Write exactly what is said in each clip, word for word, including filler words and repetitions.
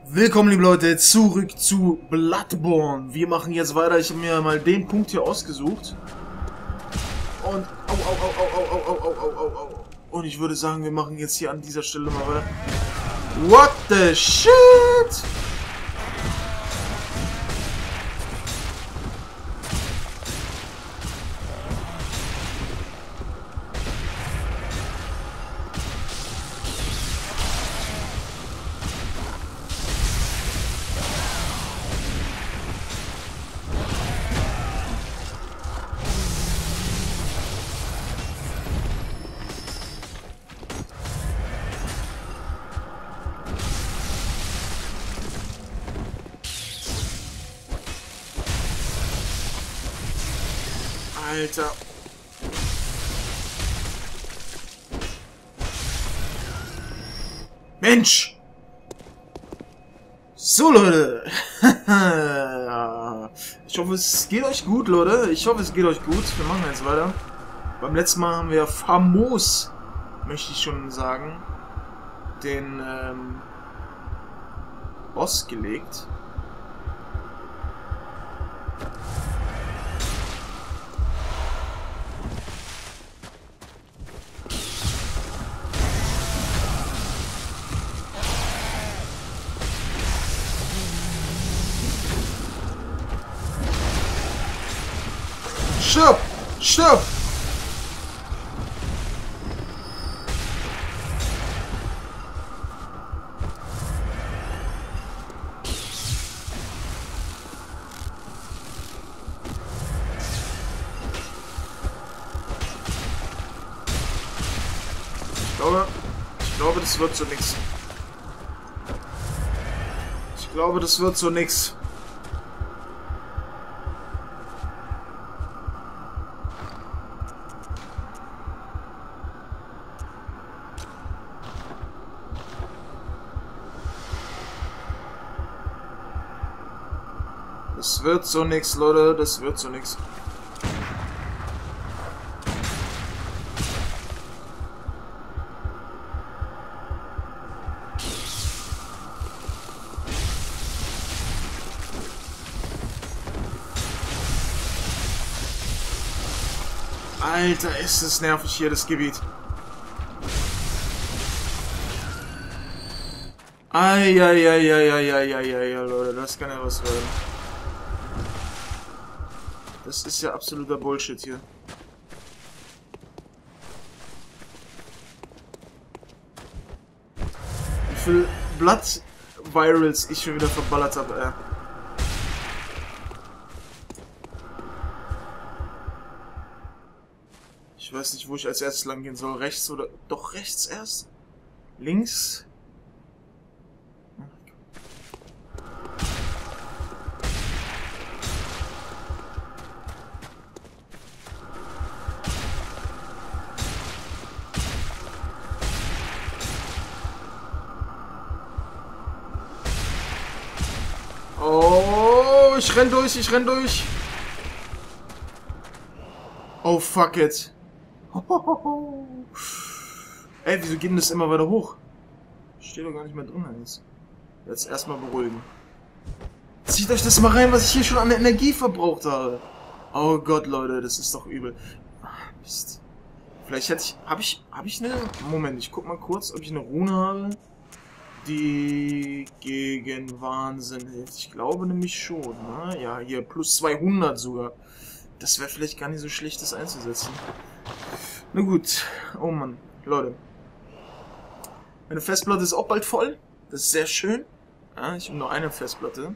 Willkommen, liebe Leute, zurück zu Bloodborne. Wir machen jetzt weiter. Ich habe mir mal den Punkt hier ausgesucht. Und au, au, au, au, au, au, au, au, au, au. Und ich würde sagen, wir machen jetzt hier an dieser Stelle mal weiter. What the shit? Alter. Mensch! So, Leute! Ich hoffe, es geht euch gut, Leute. Ich hoffe, es geht euch gut. Wir machen jetzt weiter. Beim letzten Mal haben wir famos, möchte ich schon sagen, den ähm, Boss gelegt. Stopp! Stopp! Ich glaube, ich glaube, das wird so nix. Ich glaube, das wird so nix. Das wird so nix, Leute, das wird so nix. Alter, ist es nervig hier, das Gebiet. Eieieiei, Leute, das kann ja was werden. Das ist ja absoluter Bullshit hier. Wie viel Blood Virals ich schon wieder verballert habe, ey. Ich weiß nicht, wo ich als erstes lang gehen soll. Rechts oder... Doch, rechts erst? Links? Oh, ich renn durch, ich renn durch. Oh, fuck it. Ey, wieso geht denn das immer weiter hoch? Ich stehe doch gar nicht mehr drin jetzt. Jetzt erstmal beruhigen. Zieht euch das mal rein, was ich hier schon an Energie verbraucht habe. Oh Gott, Leute, das ist doch übel. Ach, Mist. Vielleicht hätte ich... Habe ich... Habe ich eine... Moment, ich guck mal kurz, ob ich eine Rune habe, die gegen Wahnsinn hilft. Ich glaube nämlich schon. Ne? Ja, hier plus zweihundert sogar. Das wäre vielleicht gar nicht so schlecht, das einzusetzen. Na gut. Oh Mann. Leute. Meine Festplatte ist auch bald voll. Das ist sehr schön. Ja, ich habe nur eine Festplatte.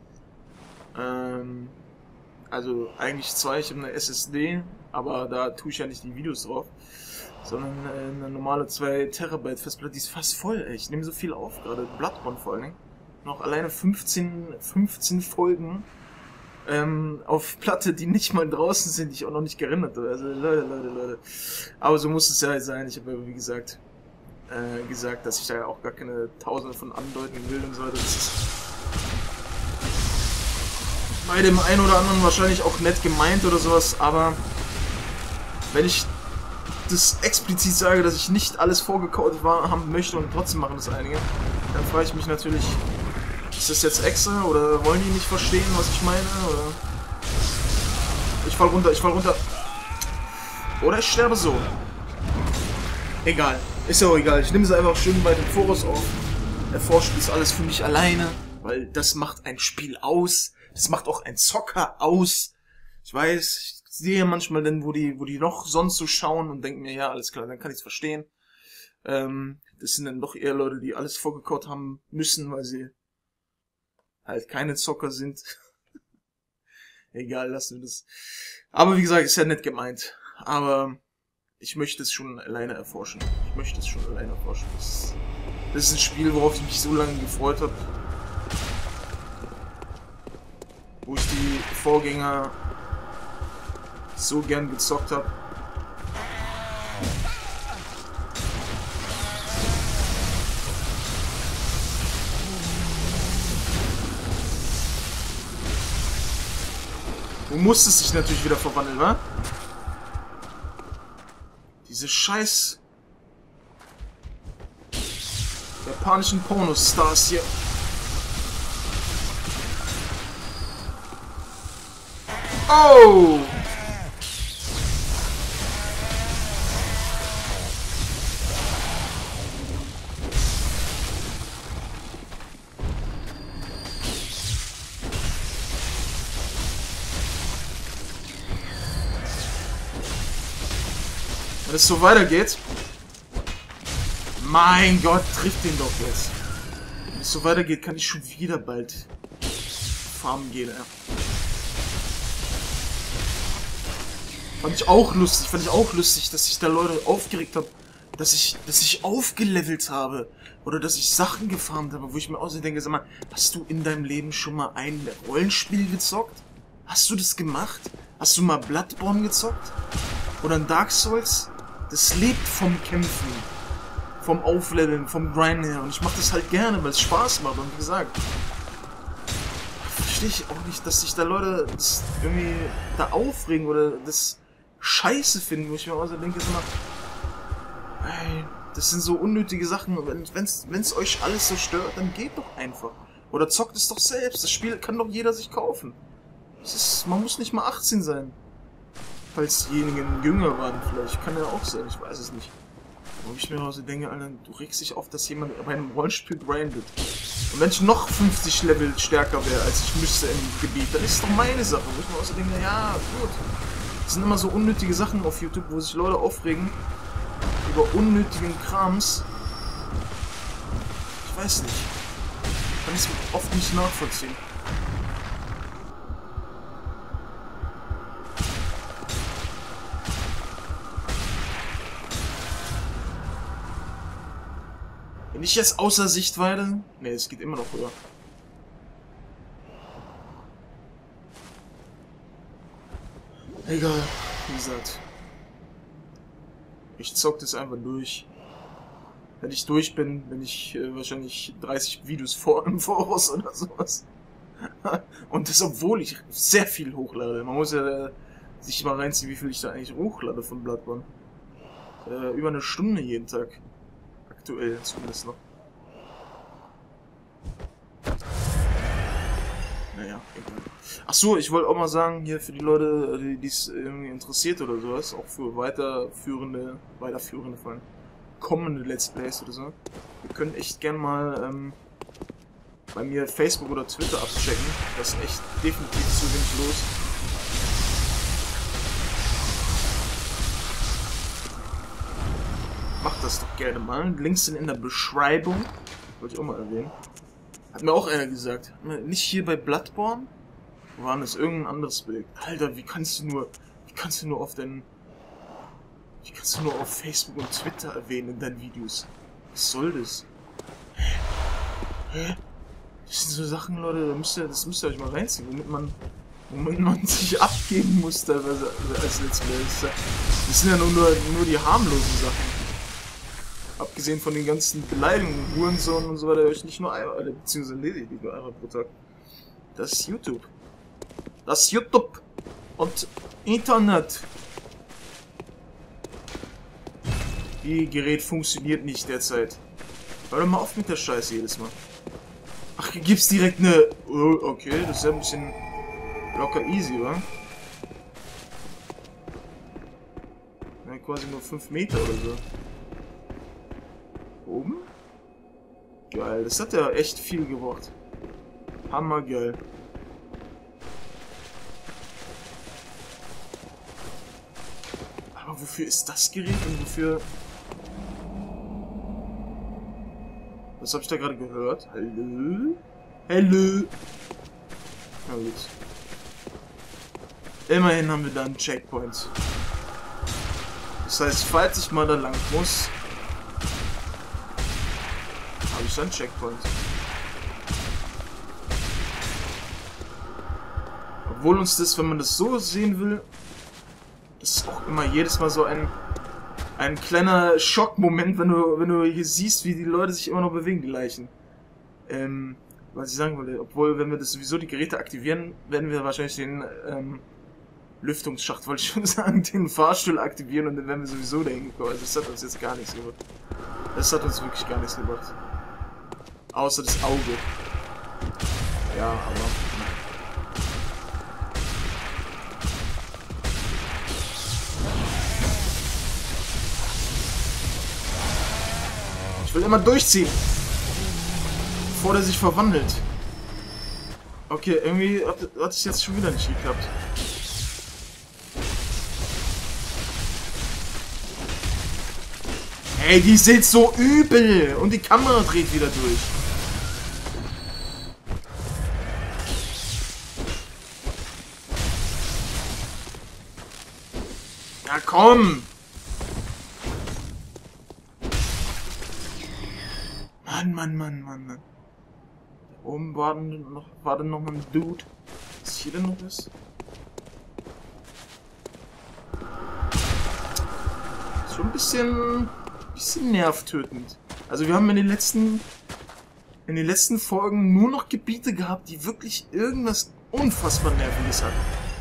Ähm, also eigentlich zwei. Ich habe eine S S D. Aber da tue ich ja nicht die Videos drauf. Sondern eine normale zwei Terabyte Festplatte, die ist fast voll, ey. Ich nehme so viel auf, gerade Bloodborne vor allen Dingen. Noch alleine fünfzehn, fünfzehn Folgen ähm, auf Platte, die nicht mal draußen sind, die ich auch noch nicht gerendert habe. Also Leute, Leute, Leute. Aber so muss es ja sein. Ich habe ja, wie gesagt, äh, gesagt, dass ich da ja auch gar keine Tausende von andeuten will und so weiter. Das ist bei dem einen oder anderen wahrscheinlich auch nett gemeint oder sowas, aber wenn ich das explizit sage, dass ich nicht alles vorgekaut haben möchte und trotzdem machen das einige, dann frage ich mich natürlich, Ist das jetzt extra oder wollen die nicht verstehen, was ich meine? Oder ich fall runter, ich fall runter. Oder ich sterbe so. Egal. Ist ja auch egal. Ich nehme sie einfach schön weit im Voraus auf. Erforschen ist alles für mich alleine, weil das macht ein Spiel aus. Das macht auch ein Zocker aus. Ich weiß, ich sehe manchmal dann, wo die, wo die noch sonst so schauen und denken mir, ja, alles klar, dann kann ich es verstehen. Ähm, das sind dann doch eher Leute, die alles vorgekaut haben müssen, weil sie halt keine Zocker sind. Egal, lassen wir das. Aber wie gesagt, ist ja nett gemeint. Aber ich möchte es schon alleine erforschen. Ich möchte es schon alleine erforschen. Das, das ist ein Spiel, worauf ich mich so lange gefreut habe. Wo ich die Vorgänger so gern gezockt habe. Du musstest dich natürlich wieder verwandeln, wa? Diese scheiß japanischen Pornostars hier. Oh! Wenn es so weitergeht. Mein Gott, trifft den doch jetzt. Wenn es so weitergeht, kann ich schon wieder bald farmen gehen, ja. Fand ich auch lustig, fand ich auch lustig, dass sich da Leute aufgeregt haben, dass ich, dass ich aufgelevelt habe. Oder dass ich Sachen gefarmt habe, wo ich mir außerdem denke, sag mal, hast du in deinem Leben schon mal ein Rollenspiel gezockt? Hast du das gemacht? Hast du mal Bloodborne gezockt? Oder ein Dark Souls? Das lebt vom Kämpfen, vom Aufleveln, vom Grinden her. Und ich mache das halt gerne, weil es Spaß macht. Und wie gesagt, verstehe ich auch nicht, dass sich da Leute das irgendwie da aufregen oder das scheiße finden, wo ich mir auch so denke, sag mal, ey, das sind so unnötige Sachen. Wenn es euch alles so stört, dann geht doch einfach. Oder zockt es doch selbst. Das Spiel kann doch jeder sich kaufen. Das ist, man muss nicht mal achtzehn sein. Falls diejenigen jünger waren, vielleicht. Kann ja auch sein, ich weiß es nicht. Wo ich mir auch so denke, Alter, du regst dich auf, dass jemand bei einem Rollenspiel grindet. Und wenn ich noch fünfzig Level stärker wäre, als ich müsste im Gebiet, dann ist es doch meine Sache. Wo ich mir auch so denke, ja, gut. Das sind immer so unnötige Sachen auf YouTube, wo sich Leute aufregen über unnötigen Krams. Ich weiß nicht. Ich kann es oft nicht nachvollziehen. Bin ich jetzt außer Sichtweite? Ne, es geht immer noch höher. Egal, wie gesagt. Ich zock das einfach durch. Wenn ich durch bin, bin ich äh, wahrscheinlich dreißig Videos vor im Voraus oder sowas. Und das, obwohl ich sehr viel hochlade. Man muss ja äh, sich mal reinziehen, wie viel ich da eigentlich hochlade von Bloodborne. Äh, über eine Stunde jeden Tag. Aktuell zumindest noch. Naja, egal. Achso, ich wollte auch mal sagen, hier für die Leute, die es irgendwie interessiert oder sowas, auch für weiterführende, weiterführende vor allem kommende Let's Plays oder so. Wir können echt gern mal ähm, bei mir Facebook oder Twitter abchecken. Das ist echt definitiv zu wenig los. Macht das doch gerne mal. Links sind in der Beschreibung. Wollte ich auch mal erwähnen. Hat mir auch einer gesagt. Nicht hier bei Bloodborne. Wo war das? Irgendein anderes Bild. Alter, wie kannst du nur... Wie kannst du nur auf deinen... Wie kannst du nur auf Facebook und Twitter erwähnen in deinen Videos? Was soll das? Hä? Hä? Das sind so Sachen, Leute, da müsst ihr, das müsst ihr euch mal reinziehen, womit man... Womit man sich abgeben muss teilweise als Let's Play. Das sind ja nur, nur, nur die harmlosen Sachen. Abgesehen von den ganzen Beleidigungen, Hurensohn und so weiter, höre ich nicht nur einmal, beziehungsweise lese ich nicht nur einmal pro Tag. Das ist YouTube. Das ist YouTube und Internet. Die Gerät funktioniert nicht derzeit. Hör doch mal auf mit der Scheiße jedes Mal. Ach, hier gibt's direkt eine... Oh, okay, das ist ja ein bisschen locker easy, wa? Ja, quasi nur fünf Meter oder so. Oben? Geil, das hat ja echt viel gebracht. Hammergeil. Aber wofür ist das Gerät und wofür... Was habe ich da gerade gehört? Hallo? Hallo? Na gut. Immerhin haben wir da einen Checkpoint. Das heißt, falls ich mal da lang muss, habe ich dann einen Checkpoint. Obwohl uns das, wenn man das so sehen will, das ist auch immer jedes Mal so ein ein kleiner Schockmoment, wenn du wenn du hier siehst, wie die Leute sich immer noch bewegen, die Leichen. Ähm, was ich sagen wollte, obwohl, wenn wir das sowieso die Geräte aktivieren, werden wir wahrscheinlich den ähm, Lüftungsschacht, wollte ich schon sagen, den Fahrstuhl aktivieren und dann werden wir sowieso dahin gekommen. Also das hat uns jetzt gar nichts gebracht. Das hat uns wirklich gar nichts gebracht. Außer das Auge. Ja, aber... Ich will immer durchziehen, bevor der sich verwandelt. Okay, irgendwie hat, hat es jetzt schon wieder nicht geklappt. Ey, die sind so übel und die Kamera dreht wieder durch. Ja, komm! Mann, Mann, Mann, Mann, Mann. Da oben war dann noch, war dann noch mal ein Dude. Was hier denn noch ist? Ist schon ein bisschen, bisschen nervtötend. Also wir haben in den letzten, in den letzten Folgen nur noch Gebiete gehabt, die wirklich irgendwas unfassbar Nerviges hatten.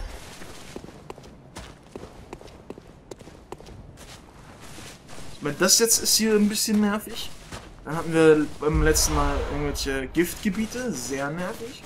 Ich meine, das jetzt ist hier ein bisschen nervig. Dann hatten wir beim letzten Mal irgendwelche Giftgebiete, sehr nervig.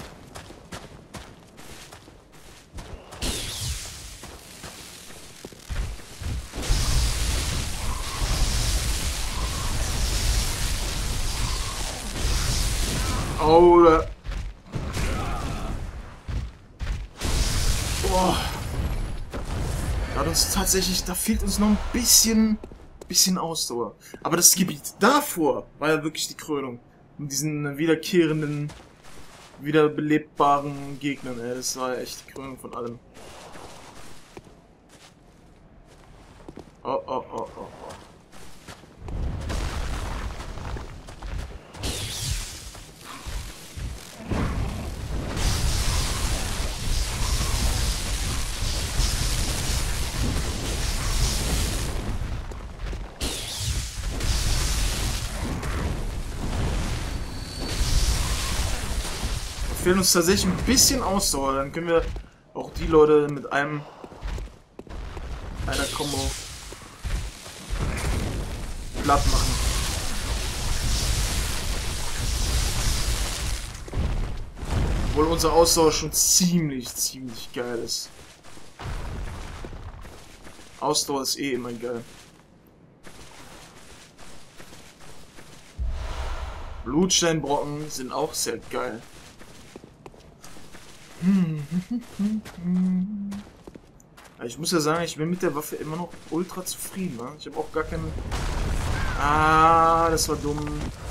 Oh, da. Boah. Da hat uns tatsächlich, da fehlt uns noch ein bisschen... bisschen Ausdauer. Aber das Gebiet davor war ja wirklich die Krönung. Mit diesen wiederkehrenden, wiederbelebbaren Gegnern, ey. Das war ja echt die Krönung von allem. Oh, oh, oh, oh, oh. Fehlt uns tatsächlich ein bisschen Ausdauer, dann können wir auch die Leute mit einem einer Combo platt machen. Obwohl unsere Ausdauer schon ziemlich, ziemlich geil ist. Ausdauer ist eh immer geil. Blutsteinbrocken sind auch sehr geil. Ich muss ja sagen, ich bin mit der Waffe immer noch ultra zufrieden. Ne? Ich habe auch gar keinen... Ah, das war dumm.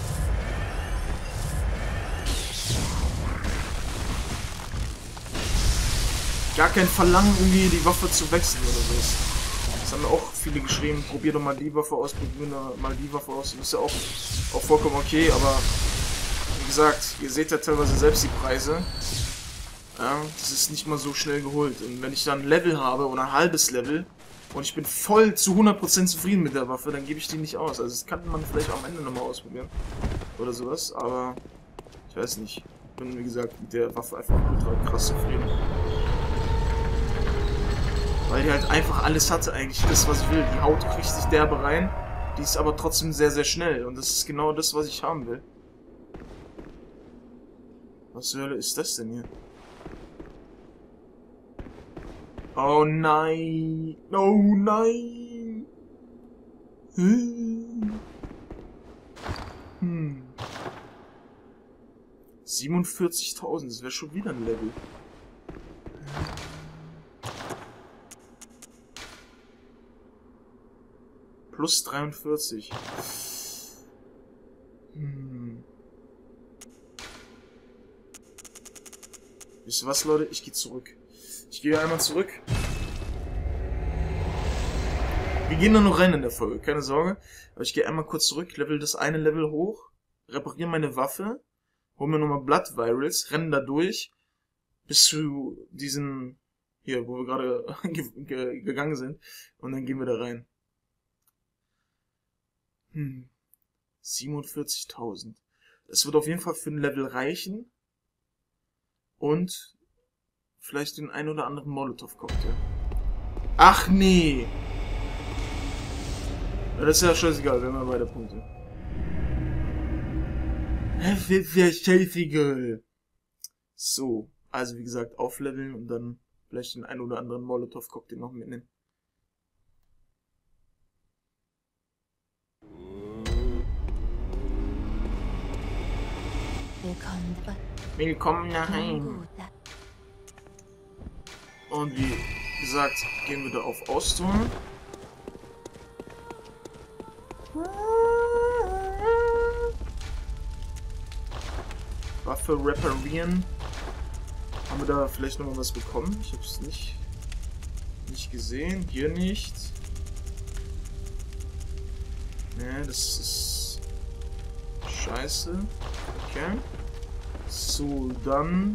Gar kein Verlangen, irgendwie die Waffe zu wechseln oder so. Das haben mir auch viele geschrieben. Probier doch mal die Waffe aus, probier mal die Waffe aus. Das ist ja auch, auch vollkommen okay, aber wie gesagt, ihr seht ja teilweise selbst die Preise. Ja, das ist nicht mal so schnell geholt. Und wenn ich dann ein Level habe oder ein halbes Level und ich bin voll zu hundert Prozent zufrieden mit der Waffe, dann gebe ich die nicht aus. Also das kann man vielleicht am Ende nochmal ausprobieren. Oder sowas, aber ich weiß nicht. Ich bin, wie gesagt, mit der Waffe einfach ultra krass zufrieden. Weil die halt einfach alles hatte eigentlich, das was ich will. Die haut richtig derbe rein, die ist aber trotzdem sehr, sehr schnell. Und das ist genau das, was ich haben will. Was zur Hölle ist das denn hier? Oh nein! Oh nein! Hm. Hm. siebenundvierzigtausend, das wäre schon wieder ein Level. Plus dreiundvierzig. Hm. Wisst ihr was, Leute? Ich gehe zurück. Ich gehe einmal zurück. Wir gehen nur noch rein in der Folge, keine Sorge. Aber ich gehe einmal kurz zurück, level das eine Level hoch, repariere meine Waffe, hol mir nochmal Blood Virals, renne da durch, bis zu diesen, hier, wo wir gerade ge ge gegangen sind. Und dann gehen wir da rein. Hm. siebenundvierzigtausend. Das wird auf jeden Fall für ein Level reichen. Und vielleicht den ein oder anderen Molotov-Cocktail. Ach nee! Ja, das ist ja scheißegal, wir haben ja beide Punkte. Das ist ja scheißegal. So, also wie gesagt, aufleveln und dann vielleicht den ein oder anderen Molotov-Cocktail noch mitnehmen. Willkommen. Willkommen daheim. Und wie gesagt, gehen wir da auf Ausdauer. Waffe reparieren. Haben wir da vielleicht nochmal was bekommen? Ich habe es nicht, nicht gesehen. Hier nicht. Ne, das ist scheiße. Okay. So, dann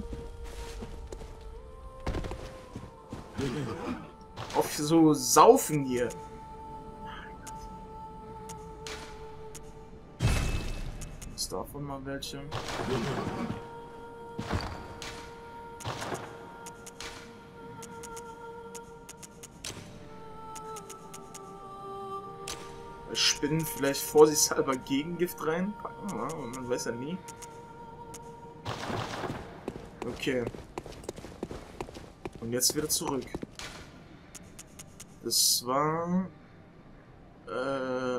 auf so saufen hier. Ist davon mal welche? Bei Spinnen vielleicht vorsichtshalber Gegengift reinpacken, ja, man weiß ja nie. Okay. Und jetzt wieder zurück. Das war... Äh...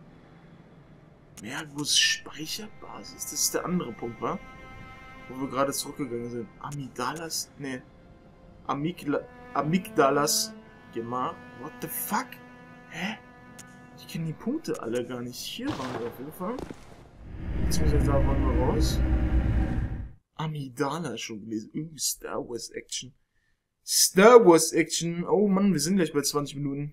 Mergus Speicherbasis. Das ist der andere Punkt, wa? Wo wir gerade zurückgegangen sind. Amygdalas... Ne. Amygla... Amygdalas... Gemach. What the fuck? Hä? Ich kenne die Punkte alle gar nicht. Hier waren wir auf jeden Fall. Jetzt muss ich da waren wir raus. Amygdala schon gelesen. Uh, Star Wars Action. Star Wars Action. Oh Mann, wir sind gleich bei zwanzig Minuten.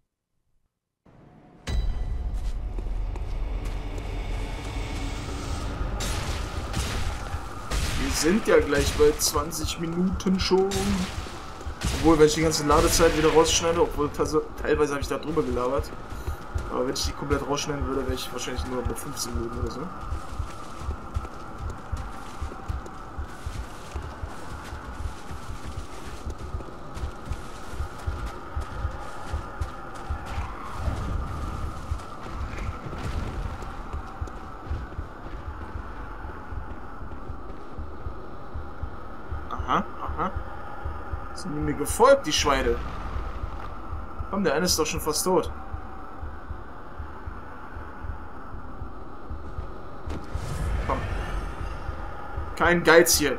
Wir sind ja gleich bei zwanzig Minuten schon. Obwohl, wenn ich die ganze Ladezeit wieder rausschneide, obwohl teilweise habe ich da drüber gelabert. Aber wenn ich die komplett rausschneiden würde, wäre ich wahrscheinlich nur bei fünfzehn Minuten oder so. Aha, aha. Sind die mir gefolgt, die Schweine? Komm, der eine ist doch schon fast tot. Komm. Kein Geiz hier.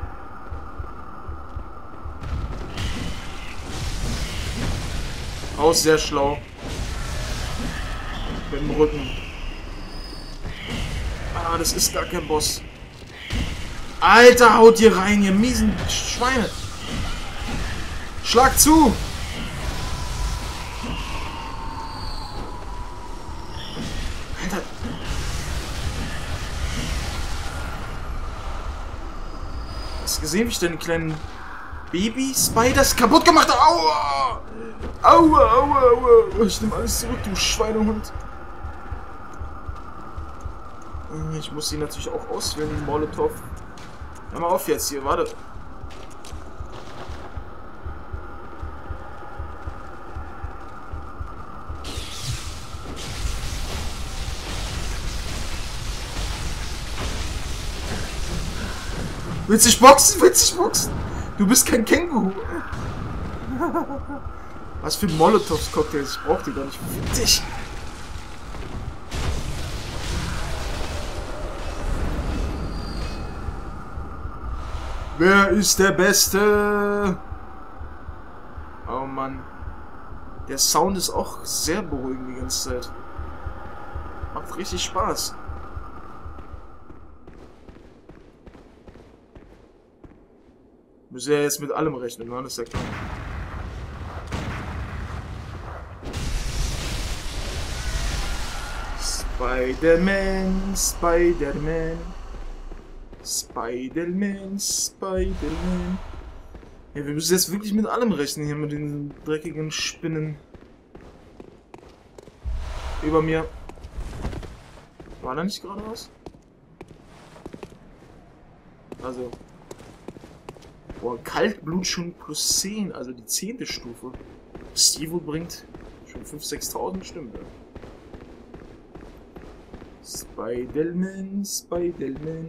Auch sehr schlau. Mit dem Rücken. Ah, das ist gar kein Boss. Alter, haut hier rein, ihr miesen Schweine. Schlag zu. Alter. Hast du gesehen, wie ich den kleinen Baby-Spiders kaputt gemacht habe? Aua! Aua, aua, aua. Ich nehme alles zurück, du Schweinehund. Ich muss sie natürlich auch auswählen, Molotov. Hör mal auf jetzt hier, warte. Willst du dich boxen? Willst du dich boxen? Du bist kein Känguru. Was für Molotovs-Cocktails? Ich brauch die gar nicht. Für dich. Wer ist der Beste? Oh Mann. Der Sound ist auch sehr beruhigend die ganze Zeit. Macht richtig Spaß. Müssen ja jetzt mit allem rechnen, ne? Das ist ja klar. Spider-Man, Spider-Man. Spider-Man, Spider-Man. Ja, wir müssen jetzt wirklich mit allem rechnen hier, mit den dreckigen Spinnen. Über mir. War da nicht gerade was? Also. Boah, Kaltblut schon plus zehn, also die zehnte Stufe. Stevo bringt schon fünftausend, sechstausend, stimmt, ja. Spider-Man, Spider-Man.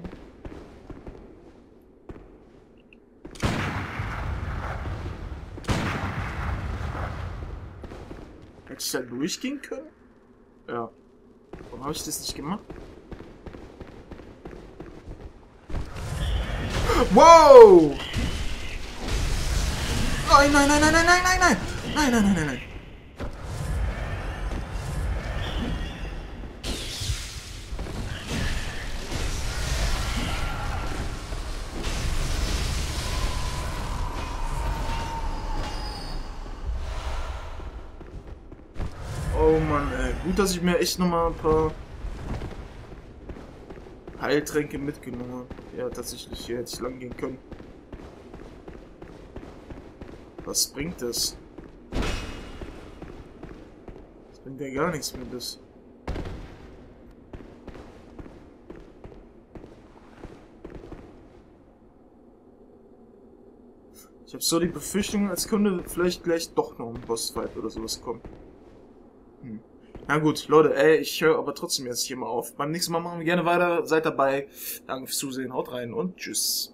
Hätte ich da durchgehen können? Ja. Warum habe ich das nicht gemacht? Wow! Nein, nein, nein, nein, nein, nein, nein, nein! Nein, nein, nein, nein, nein! Oh Mann, ey. Gut, dass ich mir echt nochmal ein paar Heiltränke mitgenommen habe. Ja, tatsächlich, hier hätte ich lang gehen können. Was bringt das? Das bringt ja gar nichts mehr, das. Ich habe so die Befürchtung, als könnte vielleicht gleich doch noch ein Bossfight oder sowas kommen. Hm. Na gut, Leute, ey, ich höre aber trotzdem jetzt hier mal auf. Beim nächsten Mal machen wir gerne weiter. Seid dabei. Danke fürs Zusehen. Haut rein und tschüss.